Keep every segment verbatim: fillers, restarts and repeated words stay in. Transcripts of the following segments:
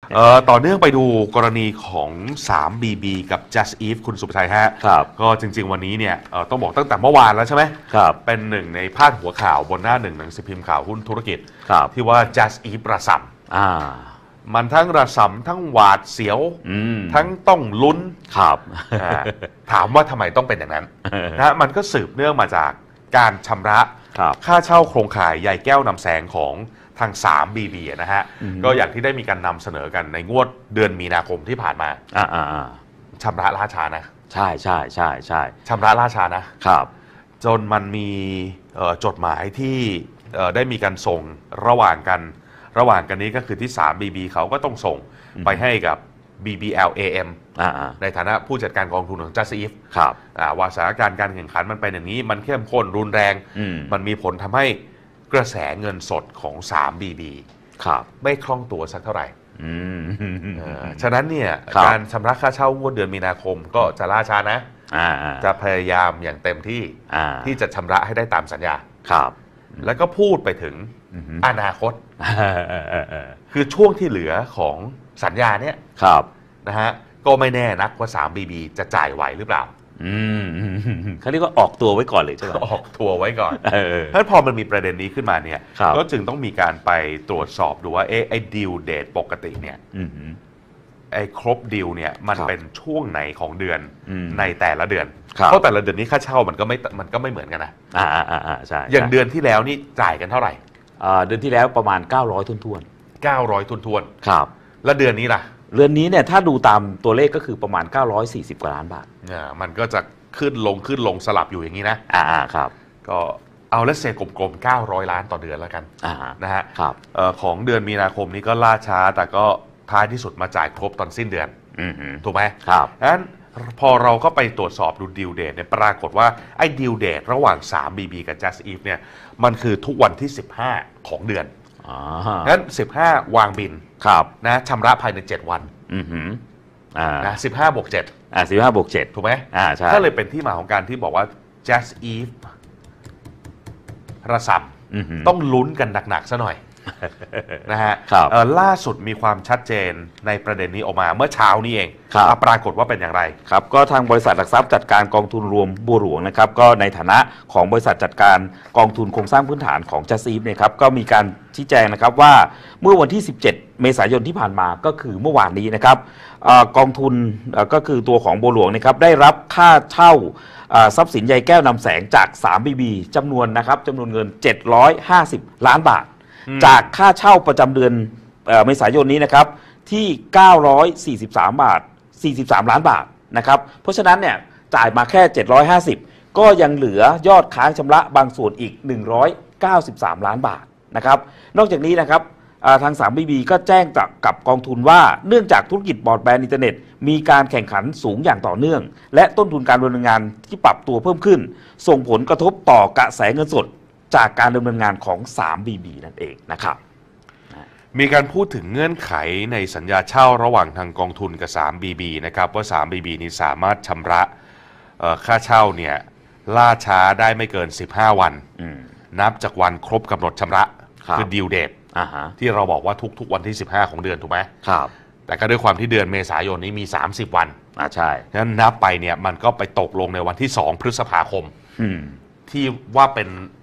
เอ่อต่อเนื่องไปดูกรณีของ ทรี บี บี กับ Just Eat คุณสุภชัยฮะครับก็จริงๆวันนี้เนี่ยต้องบอกตั้งแต่เมื่อวานแล้วใช่ไหมครับเป็นหนึ่งในพาดหัวข่าวบนหน้าหนึ่งหนังสือพิมพ์ข่าวหุ้นธุรกิจที่ว่า Just Eat ระส่ำอ่ามันทั้งระส่ำทั้งหวาดเสียวทั้งต้องลุ้นครับถามว่าทำไมต้องเป็นอย่างนั้นนะมันก็สืบเนื่องมาจากการชำระค่าเช่าโครงข่ายใยแก้วนำแสงของทาง ทรี บี บี นะฮะก็อย่างที่ได้มีการนำเสนอกันในงวดเดือนมีนาคมที่ผ่านมาชำระล่าช้านะใช่ใช่ใช่ใช่ชำระล่าช้านะครับจนมันมีจดหมายที่ได้มีการส่งระหว่างกันระหว่างกันนี้ก็คือที่ ทรี บี บี เขาก็ต้องส่งไปให้กับ บี บี แอล เอ เอ็ม ในฐานะผู้จัดการกองทุนของ Just Eat ครับว่าสถานการณ์การแข่งขันมันเป็นอย่างนี้มันเข้มข้นรุนแรงมันมีผลทำให้กระแสเงินสดของ ทรี บี บี ครับไม่คล่องตัวสักเท่าไหร่ฉะนั้นเนี่ยการชำระค่าเช่างวดเดือนมีนาคมก็จะล่าช้านะจะพยายามอย่างเต็มที่ที่จะชำระให้ได้ตามสัญญาครับแล้วก็พูดไปถึงอนาคตคือช่วงที่เหลือของสัญญาเนี่ยครับนะฮะก็ไม่แน่นักว่า ทรี บี บี จะจ่ายไหวหรือเปล่าอืมเขาเรียกว่าออกตัวไว้ก่อนเลยใช่ไหมออกตัวไว้ก่อนเพราะพอมันมีประเด็นนี้ขึ้นมาเนี่ยก็จึงต้องมีการไปตรวจสอบดูว่าเอ๊ะไอ้ดีลเดทปกติเนี่ยไอ้ครบดีลเนี่ยมันเป็นช่วงไหนของเดือนในแต่ละเดือนเพราะแต่ละเดือนนี้ค่าเช่ามันก็ไม่มันก็ไม่เหมือนกันนะอ่าอ่าอ่าใช่อย่างเดือนที่แล้วนี่จ่ายกันเท่าไหร่เดือนที่แล้วประมาณเก้าร้อยทุนๆเก้าร้อยทุนๆครับแล้วเดือนนี้ล่ะเดือนนี้เนี่ยถ้าดูตามตัวเลขก็คือประมาณเก้าร้อยสี่สิบกว่าล้านบาทอ่ามันก็จะขึ้นลงขึ้นลงสลับอยู่อย่างนี้นะอ่าครับก็เอาเลสเซกลมๆเก้าร้อยล้านต่อเดือนแล้วกันอ่านะฮะครับเอ่อของเดือนมีนาคมนี้ก็ล่าช้าแต่ก็ท้ายที่สุดมาจ่ายครบตอนสิ้นเดือนถูกไหมครับงั้นพอเราก็ไปตรวจสอบดูดีลเดทเนี่ยปรากฏว่าไอ้ดีลเดทระหว่าง ทรี บี บี กับ Just Eat เนี่ยมันคือทุกวันที่สิบห้าของเดือนงั้นสิบห้าวางบินครับนะชำระภายในเจ็ดวันอือหืออ่านะสิบห้าบวกเจ็ดอ่าสิบห้าบวกเจ็ดถูกไหมอ่าใช่ก็เลยเป็นที่มาของการที่บอกว่า Just Eat ระส่ำต้องลุ้นกันหนักๆซะหน่อยนะฮะล่าสุดมีความชัดเจนในประเด็นนี้ออกมาเมื่อเช้านี้เองปรากฏว่าเป็นอย่างไรครับก็ทางบริษัทหลักทรัพย์จัดการกองทุนรวมบัวหลวงนะครับก็ในฐานะของบริษัทจัดการกองทุนโครงสร้างพื้นฐานของ Just Eat เนี่ยครับก็มีการชี้แจงนะครับว่าเมื่อวันที่สิบเจ็ดเมษายนที่ผ่านมาก็คือเมื่อวานนี้นะครับกองทุนก็คือตัวของบัวหลวงนะครับได้รับค่าเช่าทรัพย์สินใยแก้วนำแสงจาก ทรี บี บี จำนวนนะครับจำนวนเงินเจ็ดร้อยห้าสิบล้านบาทจากค่าเช่าประจำเดือนเมษายนนี้นะครับที่เก้าร้อยสี่สิบสามบาทสี่สิบสามล้านบาทนะครับเพราะฉะนั้นเนี่ยจ่ายมาแค่เจ็ดร้อยห้าสิบก็ยังเหลือยอดค้างชำระบางส่วนอีกหนึ่งร้อยเก้าสิบสามล้านบาทนะครับนอกจากนี้นะครับทาง ทรี บี บี ก็แจ้งกับกองทุนว่าเนื่องจากธุรกิจบรอดแบนด์อินเทอร์เน็ตมีการแข่งขันสูงอย่างต่อเนื่องและต้นทุนการดำเนินงานที่ปรับตัวเพิ่มขึ้นส่งผลกระทบต่อกระแสเงินสดจากการดำเนินงานของ ทรี บี บี นั่นเองนะครับมีการพูดถึงเงื่อนไขในสัญญาเช่าระหว่างทางกองทุนกับ ทรี บี บี นะครับว่า ทรี บี บี นี้สามารถชำระค่าเช่าเนี่ยล่าช้าได้ไม่เกินสิบห้าวันนับจากวันครบกำหนดชำระคือดีลเดทที่เราบอกว่าทุกๆวันที่สิบห้าของเดือนถูกไหมครับแต่ก็ด้วยความที่เดือนเมษายนนี้มีสามสิบวันอ่าใช่ฉะนั้นนับไปเนี่ยมันก็ไปตกลงในวันที่สองพฤษภาคมที่ว่าเป็น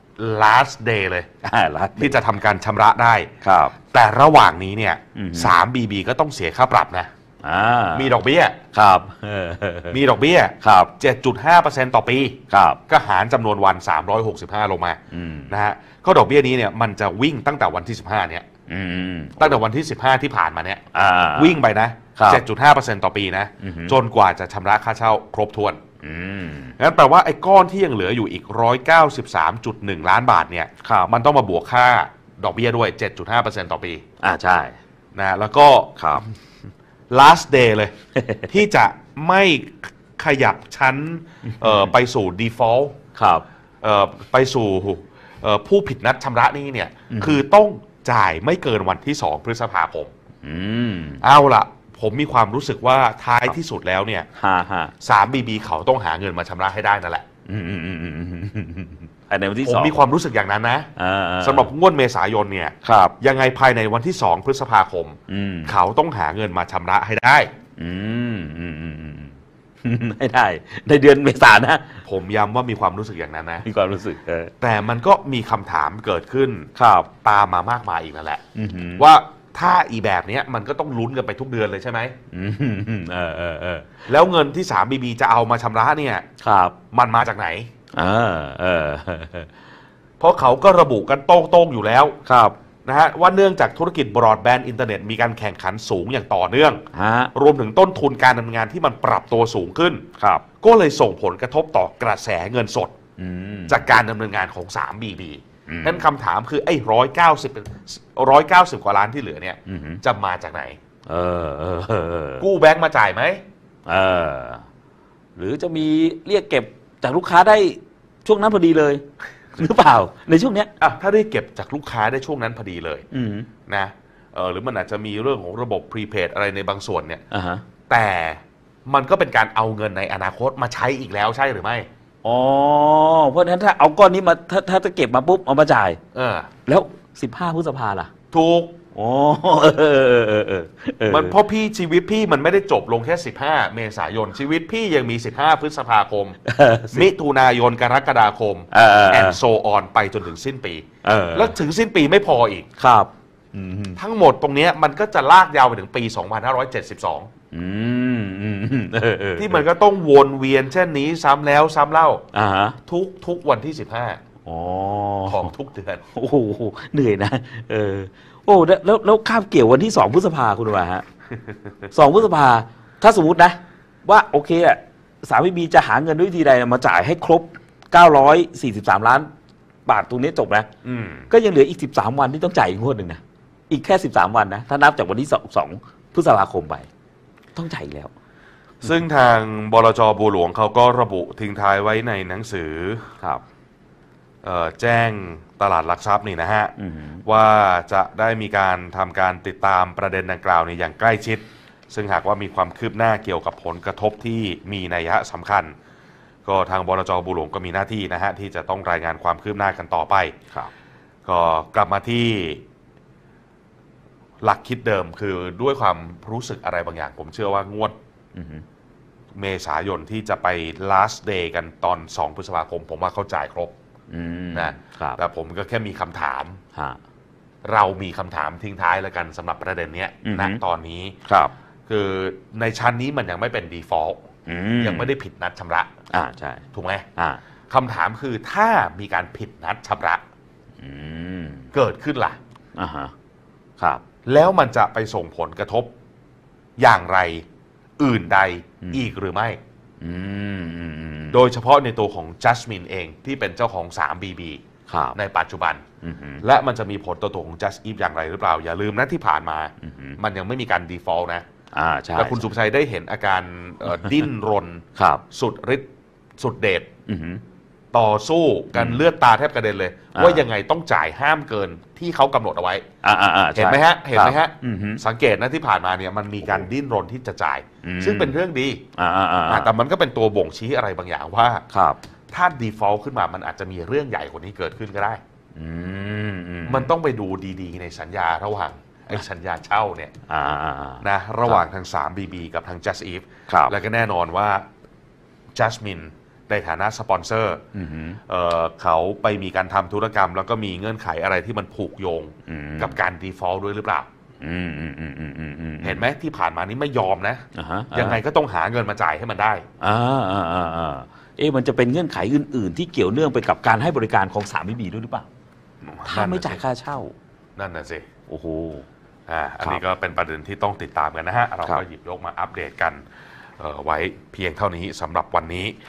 last day เลยที่จะทำการชำระได้ครับแต่ระหว่างนี้เนี่ย ทรี บี บี ก็ต้องเสียค่าปรับนะมีดอกเบี้ยครับมีดอกเบี้ยครับ เจ็ดจุดห้าเปอร์เซ็นต์ ต่อปีครับก็หารจำนวนวันสามร้อยหกสิบห้าลงมานะฮะก็ดอกเบี้ยนี้เนี่ยมันจะวิ่งตั้งแต่วันที่สิบห้าเนี่ยตั้งแต่วันที่สิบห้าที่ผ่านมาเนี่ยวิ่งไปนะ เจ็ดจุดห้าเปอร์เซ็นต์ ต่อปีนะจนกว่าจะชำระค่าเช่าครบถ้วนงั้นแปลว่าไอ้ก้อนที่ยังเหลืออยู่อีกหนึ่งร้อยเก้าสิบสามจุดหนึ่ง ล้านบาทเนี่ยมันต้องมาบวกค่าดอกเบี้ยด้วย เจ็ดจุดห้าเปอร์เซ็นต์ ต่อปีอ่าใช่นะแล้วก็ครับ last day เลย ที่จะไม่ขยับชั้นไปสู่ default ครับไปสู่ผู้ผิดนัดชำระหนี้เนี่ยคือต้องจ่ายไม่เกินวันที่สองพฤษภาคมเอาล่ะผมมีความรู้สึกว่าท้ายที่สุดแล้วเนี่ย ทรี บี บี เขาต้องหาเงินมาชำระให้ได้นั่นแหละไอายในวันที่ผมสองมีความรู้สึกอย่างนั้นนะสำหรับงวดเมษายนเนี่ยยังไงภายในวันที่สองพฤษภาคมเขาต้องหาเงินมาชำระให้ได้ให้ได้ในเดือนเมษายนนะผมย้ำว่ามีความรู้สึกอย่างนั้นนะมีความรู้สึกแต่มันก็มีคำถามเกิดขึ้นตามมามากมายอีกนั่นแหละว่าถ้าอีแบบนี้มันก็ต้องลุ้นกันไปทุกเดือนเลยใช่ไหมเออเออเออแล้วเงินที่ ทรี บี บี จะเอามาชำระเนี่ยครับมันมาจากไหนเออเออเพราะเขาก็ระบุกันโต้งๆอยู่แล้วครับนะฮะว่าเนื่องจากธุรกิจบรอดแบนด์อินเทอร์เน็ตมีการแข่งขันสูงอย่างต่อเนื่องรวมถึงต้นทุนการดำเนินงานที่มันปรับตัวสูงขึ้นครับก็เลยส่งผลกระทบต่อกระแสเงินสดจากการดำเนินงานของ ทรี บี บีนั่นคำถามคือไอ้ร้อยเก้าสิบร้อยเก้าสิบกว่าล้านที่เหลือเนี่ยจะมาจากไหนเออเออเออกู้แบงก์มาจ่ายไหมเออหรือจะมีเรียกเก็บจากลูกค้าได้ช่วงนั้นพอดีเลยหรือเปล่าในช่วงนี้อ่ะถ้าได้เก็บจากลูกค้าได้ช่วงนั้นพอดีเลยนะเออหรือมันอาจจะมีเรื่องของระบบพรีเพดอะไรในบางส่วนเนี่ยแต่มันก็เป็นการเอาเงินในอนาคตมาใช้อีกแล้วใช่หรือไม่อ๋อเพราะฉะนั้นถ้าเอาก้อนนี้มาถ้าถ้าจะเก็บมาปุ๊บเอามาจ่ายเออแล้วสิบห้าพฤษภาล่ะถูกอ๋อเออเออเออเออมันเพราะพี่ชีวิตพี่มันไม่ได้จบลงแค่สิบห้าเมษายนชีวิตพี่ยังมีสิบห้าพฤษภาคมมิถุนายนกรกฎาคมแอนโซออนไปจนถึงสิ้นปีแล้วถึงสิ้นปีไม่พออีกครับทั้งหมดตรงนี้มันก็จะลากยาวไปถึงปีสองพันห้าร้อยเจ็ดสิบสองที่มันก็ต้องวนเวียนเช่นนี้ซ้ำแล้วซ้ำเล่าทุกทุกวันที่สิบห้าของทุกเดือนโอ้โหเหนื่อยนะเออโอ้แล้วแล้วข้ามเกี่ยววันที่สองพฤษภาคุณว่าฮะสองพฤษภาถ้าสมมตินะว่าโอเคอะสามบีจะหาเงินด้วยวิธีใดมาจ่ายให้ครบเก้าร้อยสี่สิบสามล้านบาทตรงนี้จบนะก็ยังเหลืออีกสิบสามวันที่ต้องจ่ายอีกงวดหนึ่งนะอีกแค่สิบสามวันนะถ้านับจากวันที่สองพฤษภาคมไปต้องจ่ายแล้วซึ่งทางบลจ.บัวหลวงเขาก็ระบุทิ้งท้ายไว้ในหนังสือครับแจ้งตลาดหลักทรัพย์นี่นะฮะว่าจะได้มีการทำการติดตามประเด็นดังกล่าวในอย่างใกล้ชิดซึ่งหากว่ามีความคืบหน้าเกี่ยวกับผลกระทบที่มีนัยสำคัญก็ทางบลจ.บัวหลวงก็มีหน้าที่นะฮะที่จะต้องรายงานความคืบหน้ากันต่อไปก็กลับมาที่หลักคิดเดิมคือด้วยความรู้สึกอะไรบางอย่างผมเชื่อว่างวดเมษายนที่จะไป last day กันตอนสองพฤษภาคมผมว่าเขาจ่ายครบนะแต่ผมก็แค่มีคำถามเรามีคำถามทิ้งท้ายแล้วกันสำหรับประเด็นนี้ณตอนนี้คือในชั้นนี้มันยังไม่เป็น default ยังไม่ได้ผิดนัดชำระอ่าใช่ถูกไหมคำถามคือถ้ามีการผิดนัดชำระเกิดขึ้นล่ะอ่าฮะครับแล้วมันจะไปส่งผลกระทบอย่างไรอื่นใดอีกหรือไม่โดยเฉพาะในตัวของจัสมินเองที่เป็นเจ้าของ ทรี บี บี ในปัจจุบันและมันจะมีผลต่อตัวของจัสอีฟอย่างไรหรือเปล่าอย่าลืมนะที่ผ่านมามันยังไม่มีการ default นะแต่คุณสุภชัยได้เห็นอาการดิ้นรนสุดฤทธิ์สุดเดชต่อสู้กันเลือดตาแทบกระเด็นเลยว่ายังไงต้องจ่ายห้ามเกินที่เขากำหนดเอาไว้เห็นไหมฮะเห็นไหมฮะสังเกตนะที่ผ่านมาเนี่ยมันมีการดิ้นรนที่จะจ่ายซึ่งเป็นเรื่องดีแต่มันก็เป็นตัวบ่งชี้อะไรบางอย่างว่าถ้า default ขึ้นมามันอาจจะมีเรื่องใหญ่กว่านี้เกิดขึ้นก็ได้มันต้องไปดูดีๆในสัญญาระหว่างไอ้สัญญาเช่าเนี่ยนะระหว่างทาง ทรี บี บี กับทาง Just Eat แล้วก็แน่นอนว่า Jasmineในฐานะสปอนเซอร์เอ่อเขาไปมีการทำธุรกรรมแล้วก็มีเงื่อนไขอะไรที่มันผูกโยงกับการ default ด้วยหรือเปล่าเห็นไหมที่ผ่านมานี้ไม่ยอมนะยังไงก็ต้องหาเงินมาจ่ายให้มันได้อ่าอ่าอ่าเอ๊ะมันจะเป็นเงื่อนไขอื่นๆที่เกี่ยวเนื่องไปกับการให้บริการของ ทรี บี บี ด้วยหรือเปล่าถ้าไม่จ่ายค่าเช่านั่นน่ะสิโอ้โหอ่าอันนี้ก็เป็นประเด็นที่ต้องติดตามกันนะฮะเราก็หยิบยกมาอัปเดตกันไว้เพียงเท่านี้สำหรับวันนี้